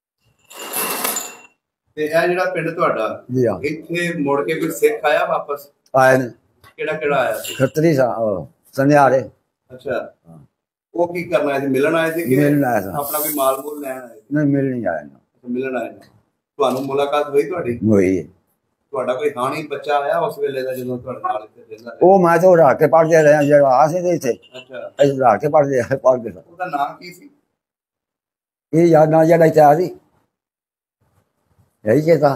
ਤੇ ਇਹ ਜਿਹੜਾ ਪਿੰਡ ਤੁਹਾਡਾ जी हां ਇੱਥੇ ਮੁੜ ਕੇ ਕੋਈ ਸਿੱਖ ਆਇਆ ਵਾਪਸ आए ने ਕਿਹੜਾ ਕਿਹੜਾ ਆਇਆ ਸੀ खतरी सा सन्यारे ਅੱਛਾ ਉਹ ਕੀ ਕਰਨਾ ਆਏ ਸੀ ਮਿਲਣ ਆਏ ਸੀ ਕਿ मिलना है ਆਪਣਾ ਕੋਈ ਮਾਲ ਮੂਲ ਲੈਣ ਆਏ ਸੀ नहीं मिल नहीं आए ਮਿਲਣ ਆਏ ਨੇ ਤੁਹਾਨੂੰ ਮੁਲਾਕਾਤ ਹੋਈ ਤੁਹਾਡੀ वही है ਤੁਹਾਡਾ ਕੋਈ ਹਾਣੀ ਬੱਚਾ ਆਇਆ ਉਸ ਵੇਲੇ ਦਾ ਜਦੋਂ ਤੁਹਾਡੇ ਨਾਲ ਇੱਥੇ ਰਹਿੰਦਾ वो मैं तो रह के पढ़ते रहे जरा आ से थे ਅੱਛਾ ऐसे रह के पढ़ते पढ़ते थे ਉਹਦਾ ਨਾਮ ਕੀ ਸੀ ये याद ना जरा इतना थी यही के था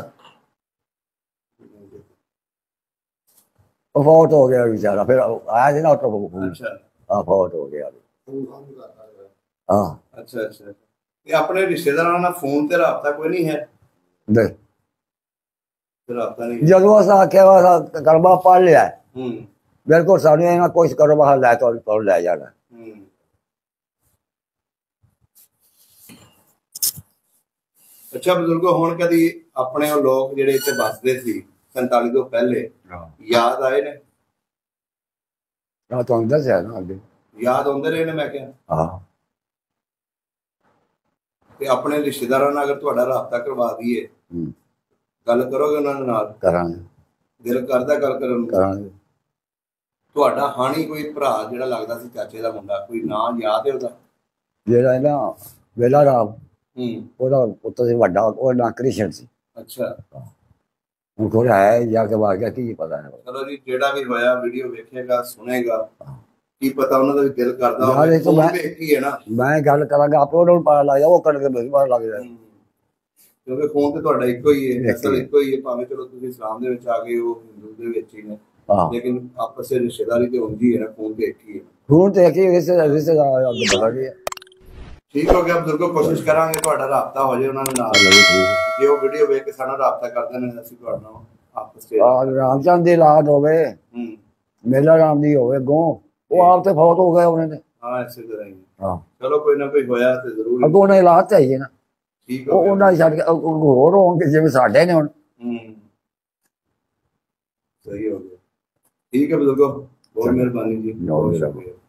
वो फौत हो गया बेचारा फिर आया थी ना तो ਅੱਛਾ हाँ फौत हो गया हाँ ਅੱਛਾ ਅੱਛਾ ਤੇ ਆਪਣੇ ਰਿਸ਼ਤੇਦਾਰਾਂ ਨਾਲ ਫੋਨ ਤੇ ਰਾਬਤਾ ਕੋਈ ਨਹੀਂ ਹੈ देख ਰਾਬਤਾ ਨਹੀਂ जब वो सा क्या सा करबा पढ़ लिया ਹੂੰ ਬਿਲਕੁਲ ਸਾਨੂੰ ਇਹਨਾਂ ਕੋਸ਼ਿਸ਼ ਕਰੋ ਬਾਹਰ ਲੈ ਤੋਂ ਕੋਲ ਲੈ ਜਾਣਾ। ਅੱਛਾ ਬਜ਼ੁਰਗੋ, ਹੁਣ ਕਦੀ ਆਪਣੇ ਉਹ ਲੋਕ ਜਿਹੜੇ ਇੱਥੇ ਵੱਸਦੇ ਸੀ ਸੰਤਾਲੀ ਤੋਂ ਪਹਿਲੇ ਯਾਦ ਆਏ ਨੇ? ਆ ਤੁਹਾਨੂੰ ਦੱਸਿਆ ਨਾ ਅੱਗੇ, ਯਾਦ ਆਉਂਦੇ ਰਹੇ ਨੇ ਮੈਂ ਕਿਹਾ। ਹਾਂ। ਤੇ ਆਪਣੇ ਰਿਸ਼ਤੇਦਾਰਾਂ ਨਾਲ ਅਗਰ ਤੁਹਾਡਾ ਰਾਬਤਾ ਕਰਵਾ ਦਈਏ, ਗੱਲ ਕਰੋਗੇ ਉਹਨਾਂ ਦੇ ਨਾਲ? ਕਰਾਂਗੇ। ਦਿਲ ਕਰਦਾ ਗੱਲ ਕਰਨ ਨੂੰ? ਕਰਾਂਗੇ। ਤੁਹਾਡਾ ਹਾਣੀ ਕੋਈ ਭਰਾ ਜਿਹੜਾ ਲੱਗਦਾ ਸੀ ਚਾਚੇ ਦਾ ਮੁੰਡਾ, ਕੋਈ ਨਾਂ ਯਾਦ ਹੈ ਉਹਦਾ? ਜਿਹੜਾ ਨਾ ਵੇਲਾ ਰਾਮ, ਹੂੰ, ਉਹਦਾ ਪੁੱਤਰ ਸੀ ਵੱਡਾ, ਉਹ ਨਾਂ ਕ੍ਰਿਸ਼ਨ ਸੀ। ਅੱਛਾ। ਹੁਣ ਕੋਈ ਹੈ ਜਾ ਕੇ ਬਾਹਰ ਗਿਆ, ਕੀ ਪਤਾ ਹੈ। ਚਲੋ ਜੀ, ਜਿਹੜਾ ਵੀ ਹੋਇਆ ਵੀਡੀਓ ਵੇਖੇਗਾ ਸੁਣੇਗਾ, ਕੀ ਪਤਾ ਉਹਨਾਂ ਦਾ ਵੀ ਦਿਲ ਕਰਦਾ ਹੋਵੇ। ਹੈ ਨਾ, ਮੈਂ ਗੱਲ ਕਰਾਂਗਾ ਆਪੇ ਉਹਨਾਂ ਨੂੰ ਪਤਾ ਲੱਗ ਜਾ, ਉਹ ਕਰਕੇ ਮੈਨੂੰ ਪਤਾ ਲੱਗ ਜਾਏ, ਕਿਉਂਕਿ ਫੋਨ ਤੇ ਤੁਹਾਡਾ ਇੱਕੋ ਹੀ ਹੈ, ਅਸਲ ਇੱਕੋ ਹੀ ਹੈ। ਭਾਵੇਂ ਚਲੋ ਤੁਸੀਂ ਇਸਲਾਮ ਦੇ ਵਿੱਚ ਆ ਗਏ, ਉਹ ਹਿੰਦੂ ਦੇ ਵਿੱਚ ਹੀ ਨੇ, ਲੇਕਿਨ ਆਪਸ ਵਿੱਚ ਰਿਸ਼ਤੇਦਾਰੀ ਤੇ ਹੁੰਦੀ ਹੈ ਨਾ, ਫੋਨ ਤੇ ਇੱਕ ਹੀ ਹੈ। ਫੋਨ ਤੇ ਇੱਕ ਹੀ ਰਿਸ਼ਤੇਦਾਰ ਰਿਸ਼ਤੇਦਾਰ ਅੱਗੇ ਪਤਾ ਗਿਆ। ਠੀਕ ਹੋ ਗਿਆ ਬਜ਼ੁਰਗੋ, ਕੋਸ਼ਿਸ਼ ਕਰਾਂਗੇ ਤੁਹਾਡਾ ਰਾਬਤਾ ਹੋ ਜਾਏ ਉਹਨਾਂ ਦੇ ਨਾਲ। ਜੇ ਉਹ ਵੀਡੀਓ ਵੇਖ ਕੇ ਸਾਡਾ ਰਾਬਤਾ ਕਰਦੇ ਨੇ, ਅਸੀਂ ਤੁਹਾਡੇ ਨਾਲ ਆਪਸ ਵਿੱਚ ਰਾਮਚੰਦ ਦੀ ਔਲਾਦ ਹੋਵੇ, ਮੇਲਾ ਰਾਮ ਦੀ ਹੋਵੇ ਗੋ, ਉਹ ਆਪ ਤੇ ਫੌਤ ਹੋ ਗਏ ਉਹਨੇ ਤੇ। ਹਾਂ, ਇਸੇ ਤਰ੍ਹਾਂ ਹੀ। ਹਾਂ, ਚਲੋ ਕੋਈ ਨਾ ਕੋਈ ਹੋਇਆ ਤੇ ਜ਼ਰੂਰ ਅੱਗੋਂ ਉਹਨੇ ਔਲਾਦ ਚਾਹੀਏ ਨਾ। ਠੀਕ ਉਹ ਉਹਨਾਂ ਦੀ ਛੱਡ ਕੇ ਹੋਰ ਹੋਣਗੇ ਜਿਵੇਂ ਸਾਡੇ ਨੇ ਹੁਣ। ਹੂੰ, ਸਹੀ ਹੋ ਗਿਆ। ਠੀਕ ਹੈ ਬਜ਼ੁਰਗੋ, ਬਹੁਤ ਮਿਹਰਬਾਨੀ ਜੀ, ਬਹੁਤ ਸ਼ੁਕਰੀਆ।